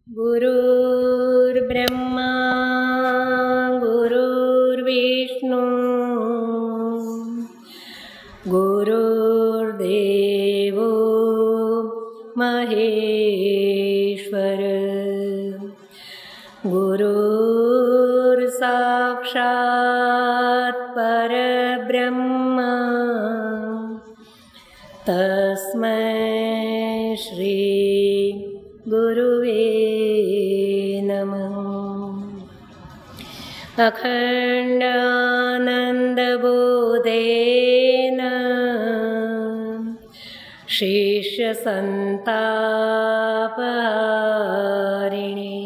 गुरुर्ब्रह्मा गुरुर्विष्णु गुरुर्देवो महेश्वर गुरुर्साक्षात् परब्रह्म तस्मै श्री गुरुवे नमः। अखण्डानन्दबोधेन शिष्यसन्तापहारिणे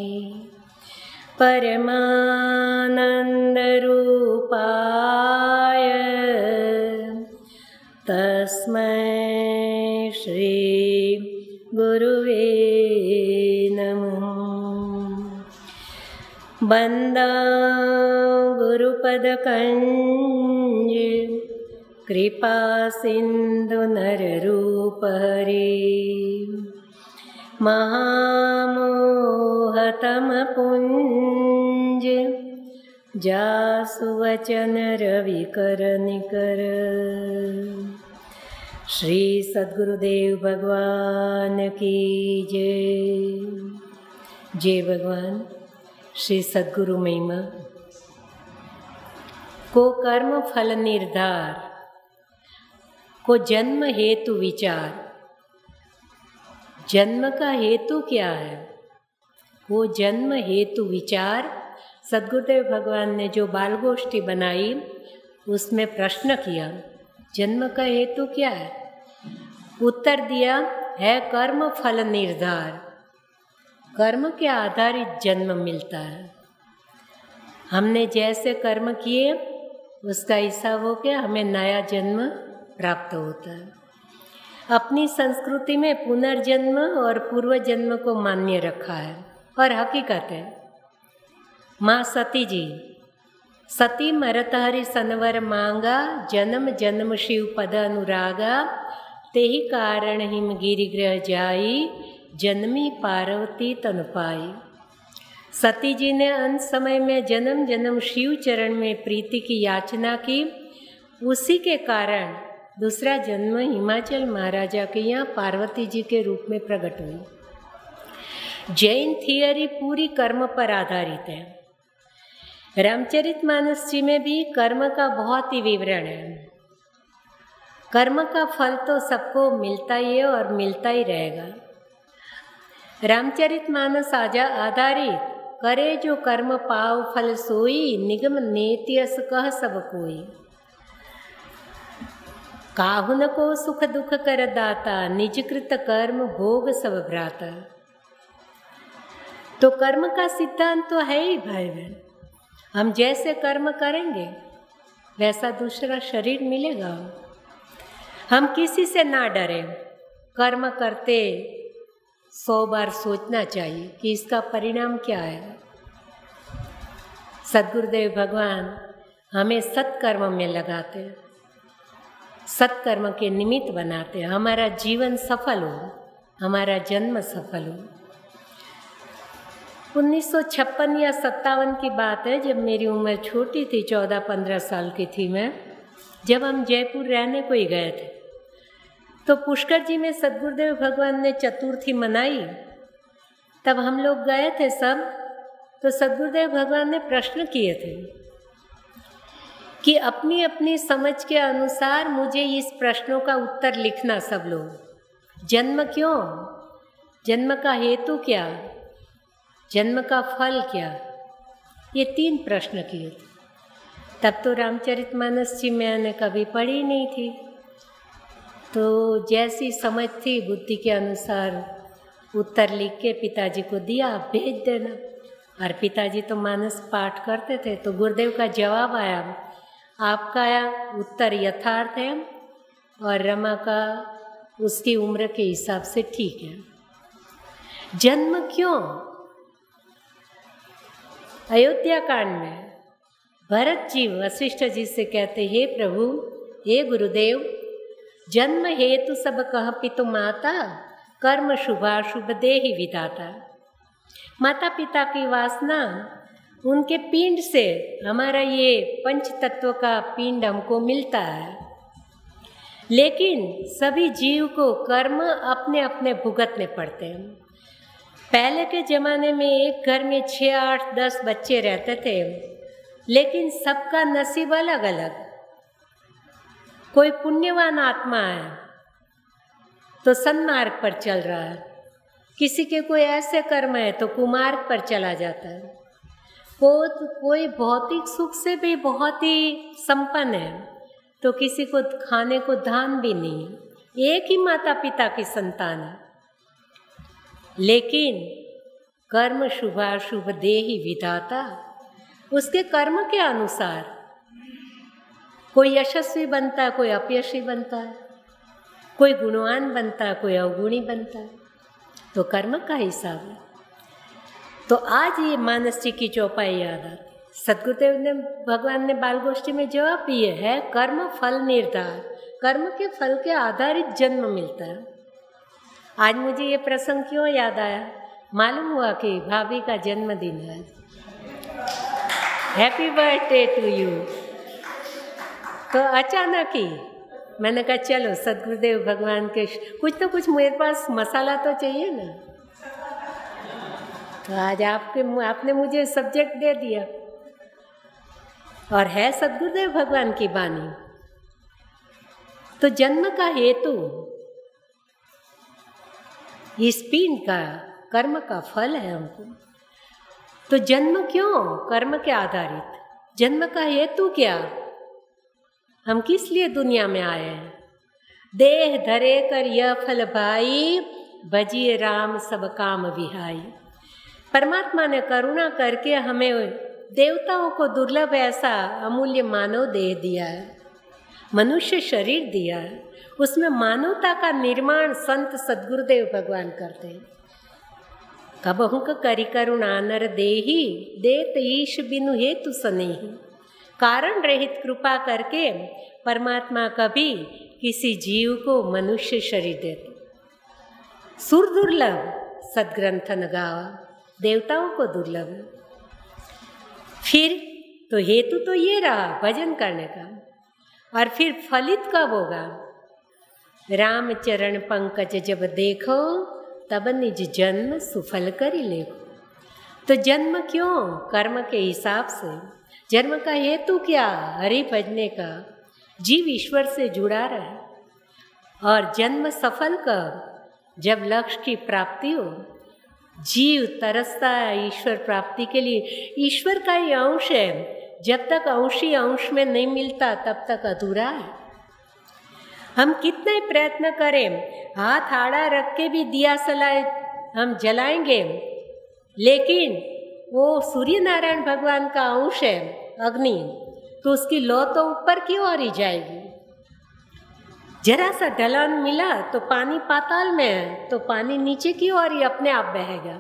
परमानन्दरूपाय तस्मै श्री गुरुवे नमः। बन्दा गुरुपदकञ्ज कृपा सिन्धु नररूपहरे महामोहतमपुञ्ज जासु वचन रविकर निकर। श्री सद्गुरुदेव भगवान की जय। जय भगवान श्री सद्गुरु महिमा को कर्म फल निर्धार को जन्म हेतु विचार। जन्म का हेतु क्या है? वो जन्म हेतु विचार। सद्गुरुदेव भगवान ने जो बालगोष्ठी बनाई उसमें प्रश्न किया, जन्म का हेतु क्या है? उत्तर दिया है कर्म फल निर्धार। कर्म के आधारित जन्म मिलता है। हमने जैसे कर्म किए उसका हिसाब हो के हमें नया जन्म प्राप्त होता है। अपनी संस्कृति में पुनर्जन्म और पूर्व जन्म को मान्य रखा है और हकीकत है। माँ सती जी, सती मरतहरि सनवर मांगा, जन्म जन्म शिव पद अनुरागा, तेहि कारण हिम गिरिग्रह जाई, जन्मी पार्वती तन पाई। सती जी ने अंत समय में जन्म जन्म शिव चरण में प्रीति की याचना की। उसी के कारण दूसरा जन्म हिमाचल महाराजा के यहाँ पार्वती जी के रूप में प्रकट हुई। जैन थियरी पूरी कर्म पर आधारित है। रामचरितमानस जी में भी कर्म का बहुत ही विवरण है। कर्म का फल तो सबको मिलता ही है और मिलता ही रहेगा। रामचरितमानस आधारित करे जो कर्म पाव फल सोई, निगम नेतियस कह सब कोई। काहुन को सुख दुख कर दाता, निजकृत कर्म भोग सब भ्राता। तो कर्म का सिद्धांत तो है ही भाई बहन। हम जैसे कर्म करेंगे वैसा दूसरा शरीर मिलेगा। हम किसी से ना डरें। कर्म करते 100 बार सोचना चाहिए कि इसका परिणाम क्या है। सद्गुरुदेव भगवान हमें सत्कर्म में लगाते, सत्कर्म के निमित्त बनाते, हमारा जीवन सफल हो, हमारा जन्म सफल हो। 1956 या 57 की बात है, जब मेरी उम्र छोटी थी, 14-15 साल की थी मैं, जब हम जयपुर रहने को ही गए थे। तो पुष्कर जी में सद्गुरुदेव भगवान ने चतुर्थी मनाई। तब हम लोग गए थे सब। तो सद्गुरुदेव भगवान ने प्रश्न किए थे कि अपनी अपनी समझ के अनुसार मुझे इस प्रश्नों का उत्तर लिखना सब लोग। जन्म क्यों? जन्म का हेतु क्या? जन्म का फल क्या? ये 3 प्रश्न किए थे। तब तो रामचरितमानस जी मैंने कभी पढ़ी नहीं थी। तो जैसी समझ थी बुद्धि के अनुसार उत्तर लिख के पिताजी को दिया, आप भेज देना। और पिताजी तो मानस पाठ करते थे। तो गुरुदेव का जवाब आया, आपका उत्तर यथार्थ है और रमा का उसकी उम्र के हिसाब से ठीक है। जन्म क्यों? अयोध्या कांड में भरत जी वशिष्ठ जी से कहते, हे प्रभु, हे गुरुदेव, जन्म हेतु सब कह पितु माता, कर्म शुभाशुभ देहि विधाता। माता पिता की वासना, उनके पिंड से हमारा ये पंच तत्व का पिंड हमको मिलता है। लेकिन सभी जीव को कर्म अपने अपने भुगतने पड़ते हैं। पहले के ज़माने में एक घर में 6, 8, 10 बच्चे रहते थे, लेकिन सबका नसीब अलग अलग। कोई पुण्यवान आत्मा है तो सन्मार्ग पर चल रहा है, किसी के कोई ऐसे कर्म है तो कुमार्ग पर चला जाता है। कोई भौतिक सुख से भी बहुत ही संपन्न है तो किसी को खाने को धान भी नहीं। एक ही माता पिता की संतान है, लेकिन कर्म शुभाशुभ देहि विधाता, उसके कर्म के अनुसार कोई यशस्वी बनता है, कोई अपयशी बनता है, कोई गुणवान बनता है, कोई अवगुणी बनता है। तो कर्म का हिसाब है। तो आज ये मानस जी की चौपाई याद आती। सदगुरुदेव ने, भगवान ने बाल गोष्ठी में जवाब दिए है, कर्म फल निर्धार, कर्म के फल के आधारित जन्म मिलता है। आज मुझे ये प्रसंग क्यों याद आया, मालूम हुआ कि भाभी का जन्मदिन है। Happy birthday to you. तो अचानक ही मैंने कहा चलो सदगुरुदेव भगवान के कुछ तो कुछ मेरे पास मसाला तो चाहिए ना। तो आज आपने मुझे सब्जेक्ट दे दिया और है सदगुरुदेव भगवान की वाणी। तो जन्म का हेतु इस पिंड का कर्म का फल है हमको। तो जन्म क्यों? कर्म के आधारित। जन्म का हेतु क्या? हम किस लिए दुनिया में आए हैं? देह धरे कर यह फल भाई, भजिए राम सब काम विहाई। परमात्मा ने करुणा करके हमें देवताओं को दुर्लभ ऐसा अमूल्य मानव देह दिया है, मनुष्य शरीर दिया है। उसमें मानवता का निर्माण संत सदगुरुदेव भगवान करते हैं। कबहु करी करुणा नर देही, देत ईश बिनु हेतु सनेही। कारण रहित कृपा करके परमात्मा कभी किसी जीव को मनुष्य शरीर देते। सुर दुर्लभ सदग्रंथन गावा, देवताओं को दुर्लभ है। फिर तो हेतु तो ये रहा भजन करने का, और फिर फलित कब होगा? राम चरण पंकज जब देखो, तब निज जन्म सुफल करी लेखो। तो जन्म क्यों? कर्म के हिसाब से। जन्म का हेतु क्या? हरि भजने का, जीव ईश्वर से जुड़ा रहे। और जन्म सफल कब? जब लक्ष्य की प्राप्ति हो। जीव तरसता है ईश्वर प्राप्ति के लिए। ईश्वर का ही अंश है, जब तक अंशी अंश में नहीं मिलता तब तक अधूरा है। हम कितने प्रयत्न करें, हाथ आड़ा रख के भी दिया सलाए हम जलाएंगे, लेकिन वो सूर्य नारायण भगवान का अंश है अग्नि, तो उसकी लौ तो ऊपर की ओर ही जाएगी। जरा सा ढलान मिला तो पानी पाताल में है, तो पानी नीचे की ओर ही अपने आप बहेगा।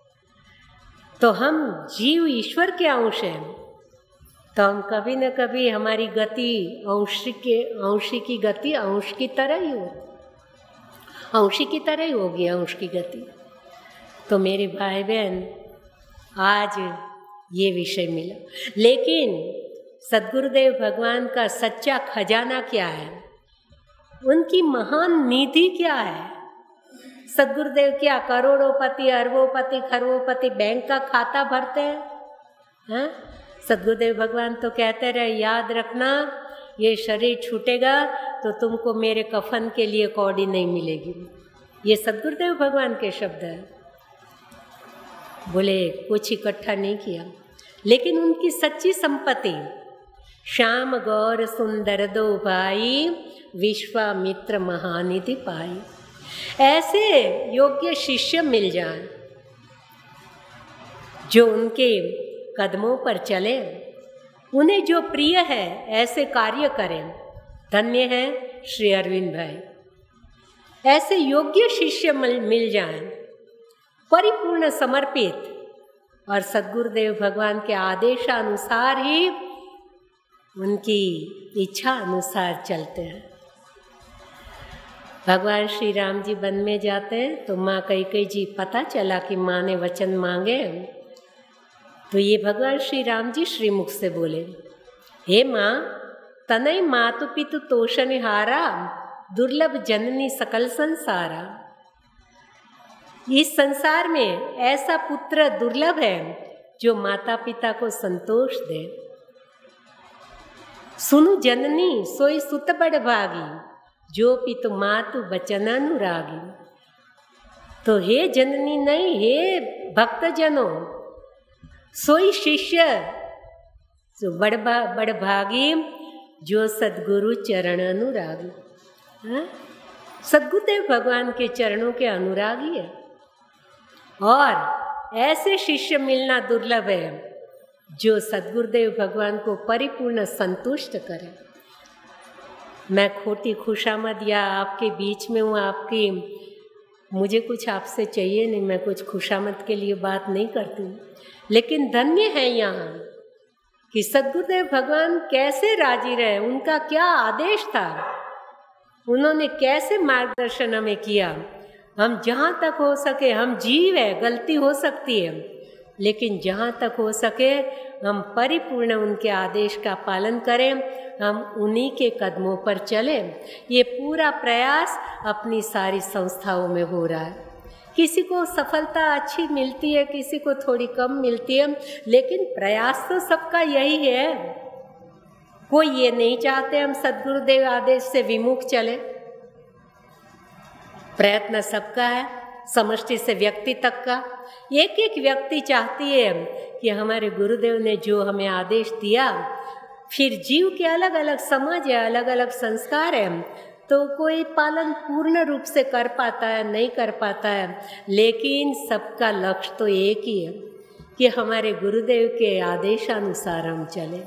तो हम जीव ईश्वर के अंश हैं, तो हम कभी न कभी हमारी गति अंशी की गति अंश की तरह ही हो, अंशी की तरह ही होगी अंश की गति। तो मेरे भाई बहन, आज ये विषय मिला। लेकिन सदगुरुदेव भगवान का सच्चा खजाना क्या है? उनकी महान निधि क्या है? सदगुरुदेव क्या करोड़ोंपति, अरबोंपति, खरबोंपति बैंक का खाता भरते हैं? सदगुरुदेव भगवान तो कहते रहे, याद रखना ये शरीर छूटेगा तो तुमको मेरे कफन के लिए कौड़ी नहीं मिलेगी। ये सदगुरुदेव भगवान के शब्द हैं। बोले कुछ इकट्ठा नहीं किया, लेकिन उनकी सच्ची संपत्ति श्याम गौर सुंदर दो भाई, विश्वामित्र महानिधि पाई। ऐसे योग्य शिष्य मिल जाए जो उनके कदमों पर चले, उन्हें जो प्रिय है ऐसे कार्य करें। धन्य है श्री अरविंद भाई। ऐसे योग्य शिष्य मिल जाएं, परिपूर्ण समर्पित, और सदगुरुदेव भगवान के आदेशानुसार ही, उनकी इच्छा अनुसार चलते हैं। भगवान श्री राम जी वन में जाते हैं तो माँ कैकेयी जी पता चला कि माँ ने वचन मांगे, तो ये भगवान श्री राम जी श्रीमुख से बोले, हे माँ, तनय मातु पितु तोषनिहारा, दुर्लभ जननी सकल संसारा। इस संसार में ऐसा पुत्र दुर्लभ है जो माता पिता को संतोष दे। सुनु जननी सोई सुत बड़ भागी, जो पितु मातु बचन अनुरागी। तो हे जननी नहीं, हे भक्त जनों, सोई शिष्य जो बड़ भागी, जो सद्गुरु चरण अनुरागी। सद्गुरुदेव भगवान के चरणों के अनुरागी है, और ऐसे शिष्य मिलना दुर्लभ है जो सद्गुरुदेव भगवान को परिपूर्ण संतुष्ट करे। मैं खोटी खुशामद या आपके बीच में हूँ, आपकी मुझे कुछ आपसे चाहिए नहीं, मैं कुछ खुशामद के लिए बात नहीं करती हूँ, लेकिन धन्य है यहाँ कि सद्गुरुदेव भगवान कैसे राजी रहे, उनका क्या आदेश था, उन्होंने कैसे मार्गदर्शन हमें किया। हम जहाँ तक हो सके, हम जीव है, गलती हो सकती है, लेकिन जहाँ तक हो सके हम परिपूर्ण उनके आदेश का पालन करें, हम उन्हीं के कदमों पर चलें। ये पूरा प्रयास अपनी सारी संस्थाओं में हो रहा है। किसी को सफलता अच्छी मिलती है, किसी को थोड़ी कम मिलती है, लेकिन प्रयास तो सबका यही है। कोई ये नहीं चाहते हम सद्गुरुदेव आदेश से विमुख चले। प्रयत्न सबका है, समष्टि से व्यक्ति तक का। एक एक व्यक्ति चाहती है कि हमारे गुरुदेव ने जो हमें आदेश दिया, फिर जीव के अलग अलग समझ है, अलग अलग संस्कार है, तो कोई पालन पूर्ण रूप से कर पाता है, नहीं कर पाता है, लेकिन सबका लक्ष्य तो एक ही है कि हमारे गुरुदेव के आदेशानुसार हम चले।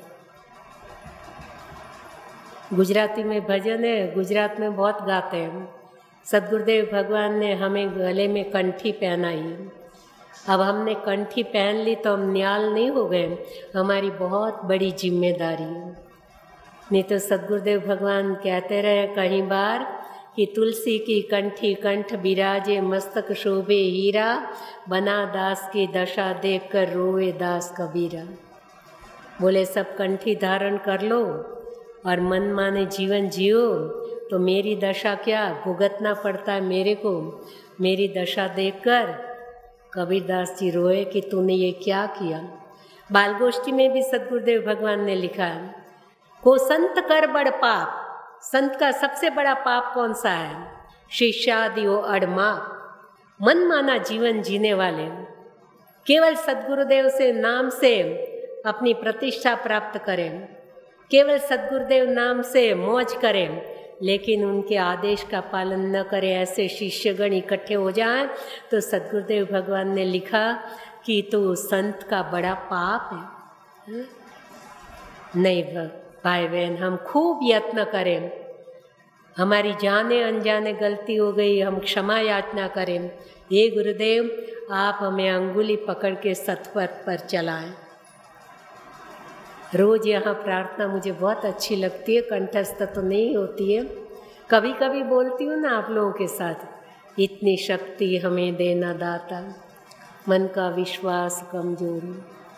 गुजराती में भजन है, गुजरात में बहुत गाते हैं। सद्गुरुदेव भगवान ने हमें गले में कंठी पहनाई, अब हमने कंठी पहन ली तो हम न्याल नहीं हो गए, हमारी बहुत बड़ी जिम्मेदारी है। नहीं तो सद्गुरुदेव भगवान कहते रहे कहीं बार कि तुलसी की कंठी कंठ बिराजे, मस्तक शोभे हीरा, बना दास की दशा देख कर रोए दास कबीरा। बोले सब कंठी धारण कर लो और मन माने जीवन जियो, तो मेरी दशा क्या भुगतना पड़ता है मेरे को। मेरी दशा देखकर कबीरदास जी रोए कि तूने ये क्या किया। बालगोष्ठी में भी सद्गुरुदेव भगवान ने लिखा है, को संत कर बड़ पाप। संत का सबसे बड़ा पाप कौन सा है? शिष्यादियो अड़मा, मन माना जीवन जीने वाले, केवल सद्गुरुदेव से नाम से अपनी प्रतिष्ठा प्राप्त करें, केवल सद्गुरुदेव नाम से मौज करें, लेकिन उनके आदेश का पालन न करें, ऐसे शिष्यगण इकट्ठे हो जाएं, तो सद्गुरुदेव भगवान ने लिखा कि तो संत का बड़ा पाप है। नहीं भाई बहन, हम खूब यत्न करें, हमारी जाने अनजाने गलती हो गई, हम क्षमा याचना करें। हे गुरुदेव, आप हमें अंगुली पकड़ के सत्पथ पर चलाएं। रोज़ यहाँ प्रार्थना मुझे बहुत अच्छी लगती है, कंठस्थ तो नहीं होती है, कभी कभी बोलती हूँ ना आप लोगों के साथ। इतनी शक्ति हमें देना दाता, मन का विश्वास कमजोर,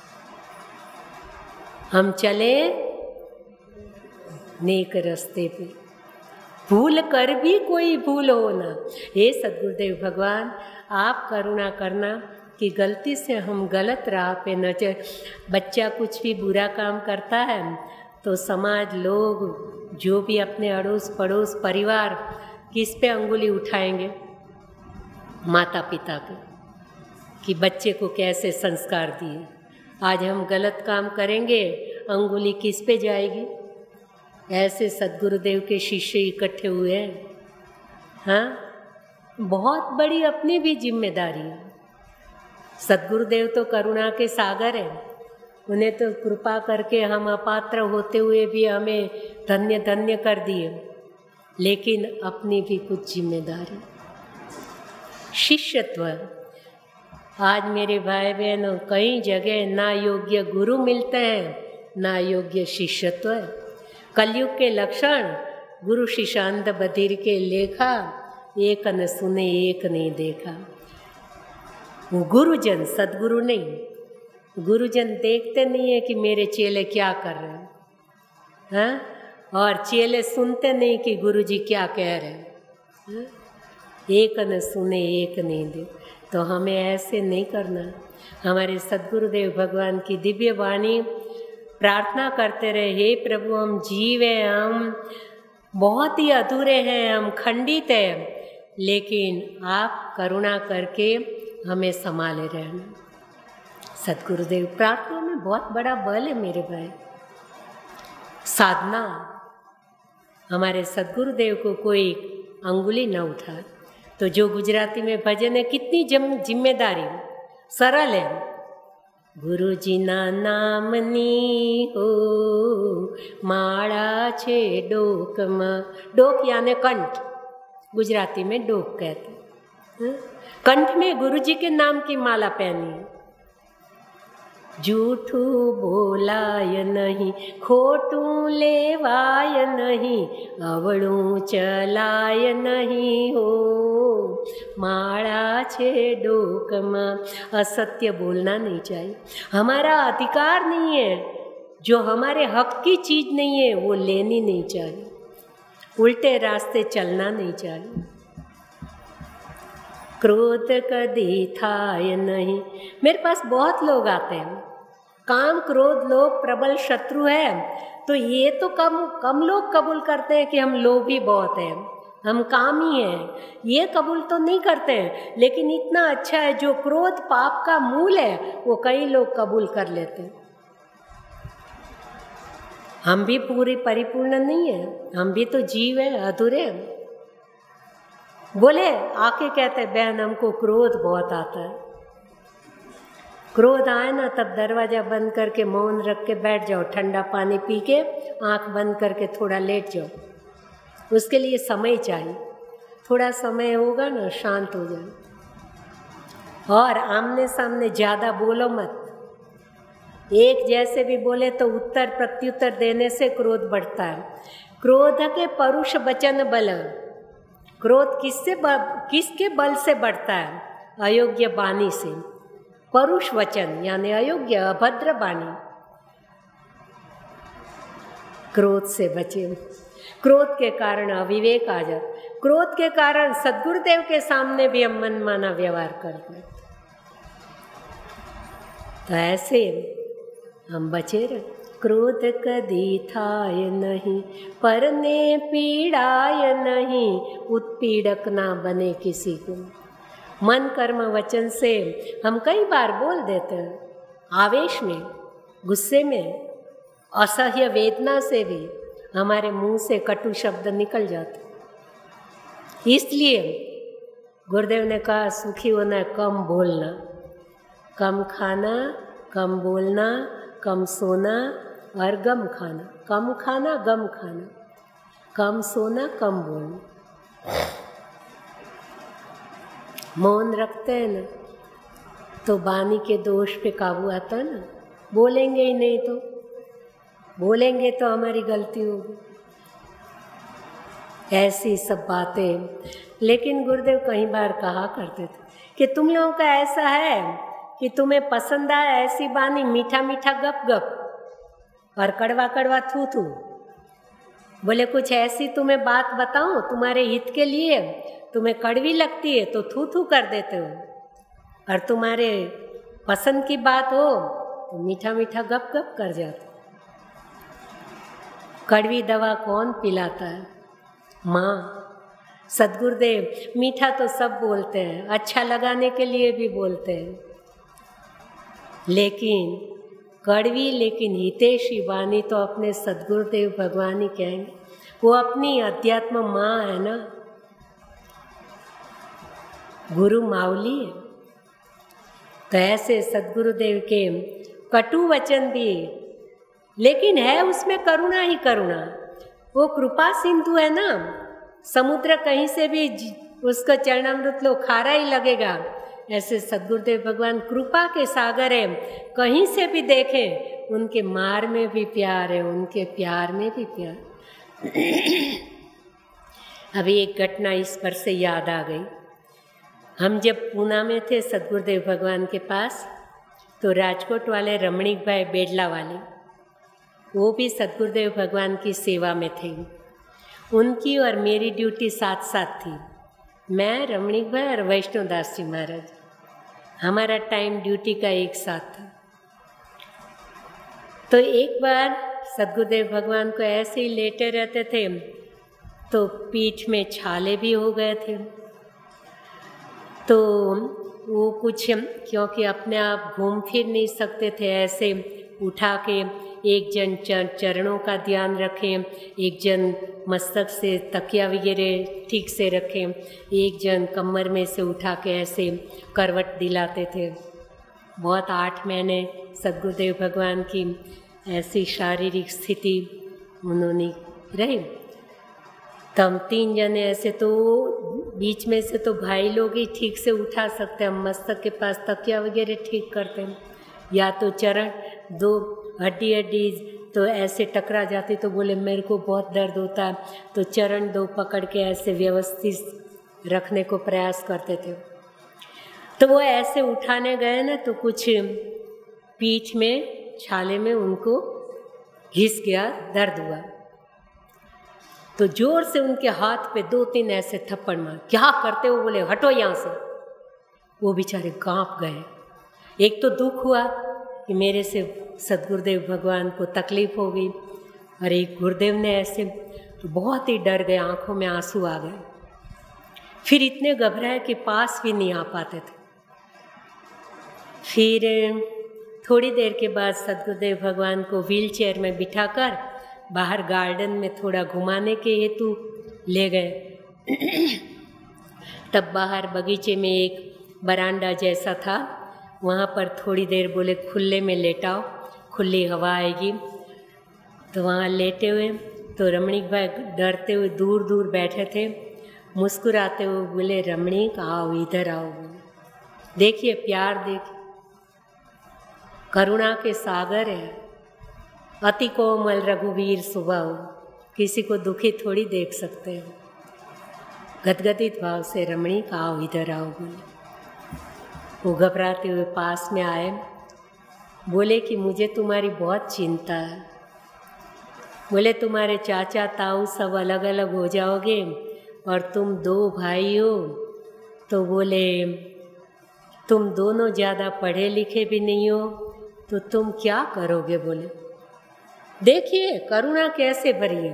हम चले नेक रास्ते पे, भूल कर भी कोई भूल हो ना। हे सद्गुरुदेव भगवान, आप करुणा करना कि गलती से हम गलत राह पे न चले। बच्चा कुछ भी बुरा काम करता है तो समाज, लोग, जो भी अपने अड़ोस पड़ोस परिवार, किस पे अंगुली उठाएंगे? माता पिता पे, कि बच्चे को कैसे संस्कार दिए। आज हम गलत काम करेंगे, अंगुली किस पे जाएगी? ऐसे सद्गुरुदेव के शिष्य इकट्ठे हुए हैं। हाँ, बहुत बड़ी अपनी भी जिम्मेदारी है। सद्गुरुदेव तो करुणा के सागर हैं, उन्हें तो कृपा करके हम अपात्र होते हुए भी हमें धन्य धन्य कर दिए, लेकिन अपनी भी कुछ जिम्मेदारी। शिष्यत्व, आज मेरे भाई बहनों, कई जगह ना योग्य गुरु मिलते हैं, ना योग्य शिष्यत्व है। कलयुग के लक्षण गुरु शिष्यान्त बधिर के लेखा, एक न सुने एक नहीं देखा। वो गुरुजन, सदगुरु नहीं, गुरुजन देखते नहीं है कि मेरे चेले क्या कर रहे हैं, हाँ? और चेले सुनते नहीं कि गुरुजी क्या कह रहे हैं, हाँ? एक न सुने एक नहीं दे। तो हमें ऐसे नहीं करना। हमारे सद्गुरुदेव भगवान की दिव्य वाणी प्रार्थना करते रहे, हे प्रभु हम जीव हैं, हम बहुत ही अधूरे हैं, हम खंडित हैं, लेकिन आप करुणा करके हमें संभाले रहना। सद्गुरुदेव प्रार्थना में बहुत बड़ा बल है मेरे भाई। साधना, हमारे सद्गुरुदेव को कोई अंगुली न उठा। तो जो गुजराती में भजन है, कितनी जिम्मेदारी, सरल है। गुरुजी ना नामनी हो माड़ा छे डोक में, डोक यानी कंठ, गुजराती में डोक कहते हैं। कंठ में गुरुजी के नाम की माला पहनी है। झूठू बोलाय नहीं, खोटू लेवाय नहीं, अवड़ू चलाय नहीं हो माड़ा छे डोक में। असत्य बोलना नहीं चाहिए, हमारा अधिकार नहीं है। जो हमारे हक की चीज़ नहीं है वो लेनी नहीं चाहिए, उल्टे रास्ते चलना नहीं चाहिए। क्रोध कदी थाय नहीं। मेरे पास बहुत लोग आते हैं, काम क्रोध लोभ प्रबल शत्रु है, तो ये तो कम लोग कबूल करते हैं कि हम लोभी बहुत हैं, हम कामी हैं, ये कबूल तो नहीं करते हैं। लेकिन इतना अच्छा है, जो क्रोध पाप का मूल है वो कई लोग कबूल कर लेते हैं। हम भी पूरी परिपूर्ण नहीं है, हम भी तो जीव है, अधूरे हैं। बोले आके कहते बहन हमको क्रोध बहुत आता है। क्रोध आए ना तब दरवाज़ा बंद करके मौन रख के बैठ जाओ, ठंडा पानी पी के आँख बंद करके थोड़ा लेट जाओ। उसके लिए समय चाहिए, थोड़ा समय होगा ना शांत हो जाए। और आमने सामने ज़्यादा बोलो मत। एक जैसे भी बोले तो उत्तर प्रत्युत्तर देने से क्रोध बढ़ता है। क्रोध के परुष वचन बल। क्रोध किसके बल से बढ़ता है? अयोग्य वाणी से। परुष वचन यानी अयोग्य अभद्र वाणी, क्रोध से बचे। क्रोध के कारण अविवेक आ जाता, क्रोध के कारण सद्गुरुदेव के सामने भी हम मनमाना व्यवहार करते हैं। तो ऐसे हम बचे रहे। क्रोध कदी थाय नहीं, परने पीड़ाय नहीं, उत्पीड़क ना बने किसी को। मन कर्म वचन से हम कई बार बोल देते हैं, आवेश में, गुस्से में, असह्य वेदना से भी हमारे मुंह से कटु शब्द निकल जाते। इसलिए गुरुदेव ने कहा सुखी होना, कम बोलना, कम खाना, कम बोलना, कम सोना और गम खाना। कम खाना, गम खाना, कम सोना, कम बोलना। मौन रखते हैं ना तो वाणी के दोष पे काबू आता है ना। बोलेंगे ही नहीं तो, बोलेंगे तो हमारी गलती होगी। ऐसी सब बातें। लेकिन गुरुदेव कई बार कहा करते थे कि तुम लोगों का ऐसा है कि तुम्हें पसंद आए ऐसी वाणी, मीठा मीठा गप गप और कड़वा कड़वा थू थू। बोले कुछ ऐसी तुम्हें बात बताऊं तुम्हारे हित के लिए, तुम्हें कड़वी लगती है तो थू थू कर देते हो, और तुम्हारे पसंद की बात हो तो मीठा मीठा गप गप कर जाते। कड़वी दवा कौन पिलाता है? माँ। सद्गुरुदेव मीठा तो सब बोलते हैं, अच्छा लगाने के लिए भी बोलते हैं, लेकिन कड़वी लेकिन हितैषी वाणी तो अपने सद्गुरुदेव भगवान ही कहेंगे। वो अपनी अध्यात्म माँ है ना, गुरु मावली है। तो ऐसे सद्गुरुदेव के कटु वचन भी, लेकिन है उसमें करुणा ही करुणा। वो कृपा सिंधु है ना, समुद्र कहीं से भी उसका चरणामृत लो खारा ही लगेगा। ऐसे सद्गुरुदेव भगवान कृपा के सागर है, कहीं से भी देखें उनके मार में भी प्यार है, उनके प्यार में भी प्यार। अभी एक घटना इस पर से याद आ गई। हम जब पूना में थे सद्गुरुदेव भगवान के पास, तो राजकोट वाले रमणीक भाई बेडला वाले, वो भी सद्गुरुदेव भगवान की सेवा में थे। उनकी और मेरी ड्यूटी साथ साथ थी। मैं, रमणीक भाई और वैष्णोदास जी महाराज, हमारा टाइम ड्यूटी का एक साथ था। तो एक बार सद्गुरुदेव भगवान को ऐसे ही लेटे रहते थे तो पीठ में छाले भी हो गए थे। तो वो कुछ, क्योंकि अपने आप घूम फिर नहीं सकते थे, ऐसे उठा के एक जन चरणों का ध्यान रखें, एक जन मस्तक से तकिया वगैरह ठीक से रखें, एक जन कमर में से उठा के ऐसे करवट दिलाते थे। बहुत 8 महीने सद्गुरुदेव भगवान की ऐसी शारीरिक स्थिति उन्होंने रही। तब 3 जने ऐसे, तो बीच में से तो भाई लोग ही ठीक से उठा सकते, हम मस्तक के पास तकिया वगैरह ठीक करते हैं, या तो चरण 2 हड्डी तो ऐसे टकरा जाती, तो बोले मेरे को बहुत दर्द होता है, तो चरण 2 पकड़ के ऐसे व्यवस्थित रखने को प्रयास करते थे। तो वो ऐसे उठाने गए ना, तो कुछ पीठ में छाले में उनको घिस गया, दर्द हुआ। तो जोर से उनके हाथ पे 2-3 ऐसे थप्पड़ मार, क्या करते हो, बोले हटो यहाँ से। वो बेचारे कांप गए। एक तो दुख हुआ कि मेरे से सद्गुरुदेव भगवान को तकलीफ हो गई, और एक गुरुदेव ने ऐसे, तो बहुत ही डर गए, आंखों में आंसू आ गए। फिर इतने घबराए कि पास भी नहीं आ पाते थे। फिर थोड़ी देर के बाद सद्गुरुदेव भगवान को व्हील चेयर में बिठाकर बाहर गार्डन में थोड़ा घुमाने के हेतु ले गए। तब बाहर बगीचे में एक बरांडा जैसा था, वहाँ पर थोड़ी देर बोले खुले में लेटाओ, खुली हवा आएगी। तो वहाँ लेटे हुए, तो रमणीक भाई डरते हुए दूर दूर बैठे थे, मुस्कुराते हुए बोले रमणीक आओ, इधर आओ, देखिए प्यार, देखिए करुणा के सागर है, अति कोमल रघुवीर स्वभाव, किसी को दुखी थोड़ी देख सकते हैं। गदगदित भाव से रमणीक आओ, इधर आओ बोले। वो घबराते हुए पास में आए, बोले कि मुझे तुम्हारी बहुत चिंता है। बोले तुम्हारे चाचा ताऊ सब अलग अलग हो जाओगे और तुम 2 भाई हो, तो बोले तुम दोनों ज़्यादा पढ़े लिखे भी नहीं हो, तो तुम क्या करोगे। बोले देखिए करुणा कैसे भरी है,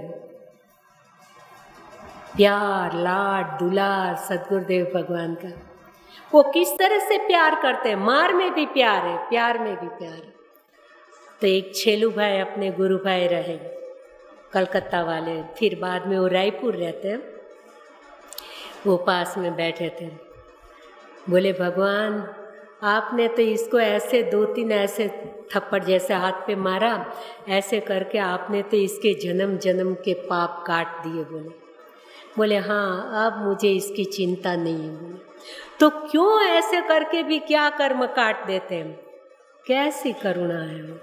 प्यार लाड दुलार सद्गुरुदेव भगवान का, वो किस तरह से प्यार करते हैं, मार में भी प्यार है, प्यार में भी प्यार है। तो एक छेलू भाई अपने गुरु भाई रहे, कलकत्ता वाले, फिर बाद में वो रायपुर रहते हैं, वो पास में बैठे थे। बोले भगवान आपने तो इसको ऐसे 2-3 ऐसे थप्पड़ जैसे हाथ पे मारा, ऐसे करके आपने तो इसके जन्म जन्म के पाप काट दिए। बोले हाँ अब मुझे इसकी चिंता नहीं है। बोले तो क्यों ऐसे करके भी क्या कर्म काट देते हैं, कैसी करुणा है वो।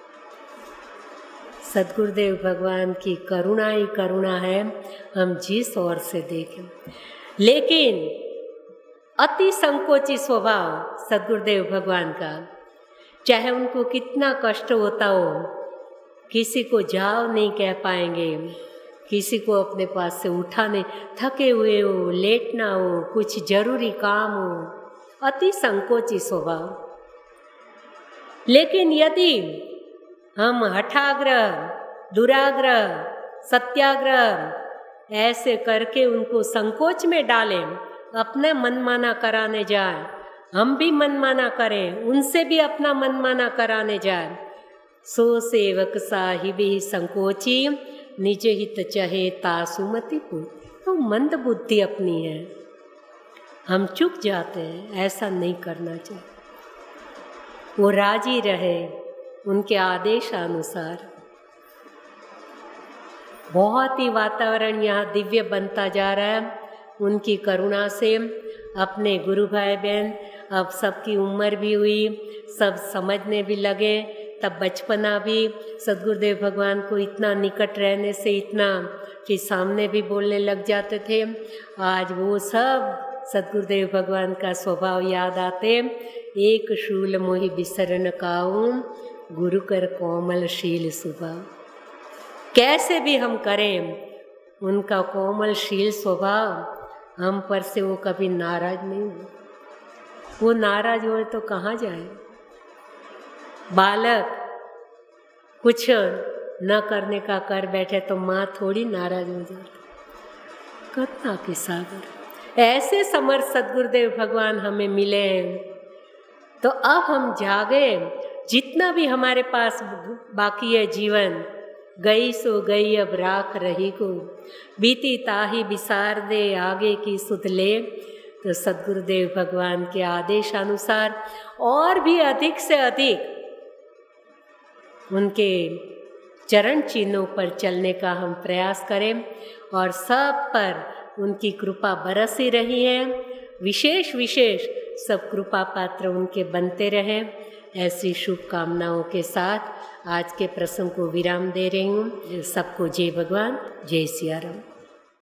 सद्गुरुदेव भगवान की करुणा ही करुणा है, हम जिस ओर से देखें। लेकिन अति संकोची स्वभाव सद्गुरुदेव भगवान का, चाहे उनको कितना कष्ट होता हो, किसी को जाओ नहीं कह पाएंगे, किसी को अपने पास से उठा नहीं, थके हुए हो, लेटना हो, कुछ जरूरी काम हो, अति संकोची स्वभाव। लेकिन यदि हम हठाग्रह, दुराग्रह, सत्याग्रह ऐसे करके उनको संकोच में डालें, अपना मनमाना कराने जाए, हम भी मनमाना करें, उनसे भी अपना मनमाना कराने जाए, सो सेवक साहिब ही संकोची निज हित चहे तासुमति पूत। तो मंद बुद्धि अपनी है, हम चुक जाते हैं, ऐसा नहीं करना चाहिए। वो राजी रहे उनके आदेश अनुसार। बहुत ही वातावरण यहाँ दिव्य बनता जा रहा है उनकी करुणा से। अपने गुरु भाई बहन अब सबकी उम्र भी हुई, सब समझने भी लगे, तब बचपना भी सद्गुरुदेव भगवान को इतना निकट रहने से इतना कि सामने भी बोलने लग जाते थे। आज वो सब सद्गुरुदेव भगवान का स्वभाव याद आते। एक शूल मोहि बिसरन काऊं, गुरु कर कोमलशील स्वभाव। कैसे भी हम करें, उनका कोमलशील स्वभाव हम पर से वो कभी नाराज नहीं हुए। वो नाराज हुए तो कहाँ जाए। बालक कुछ न करने का कर बैठे तो माँ थोड़ी नाराज हो जाती। करुणा के सागर ऐसे समर्थ सद्गुरुदेव भगवान हमें मिले हैं। तो अब हम जागे, जितना भी हमारे पास बाकी है जीवन, गई सो गई अब राख रही को, बीती ताही बिसार दे आगे की सुध ले। तो सद्गुरुदेव भगवान के आदेश अनुसार और भी अधिक से अधिक उनके चरण चिन्हों पर चलने का हम प्रयास करें और सब पर उनकी कृपा बरस ही रही है। विशेष विशेष सब कृपा पात्र उनके बनते रहें। ऐसी शुभकामनाओं के साथ आज के प्रसंग को विराम दे रही हूँ। सबको जय भगवान, जय सिया राम।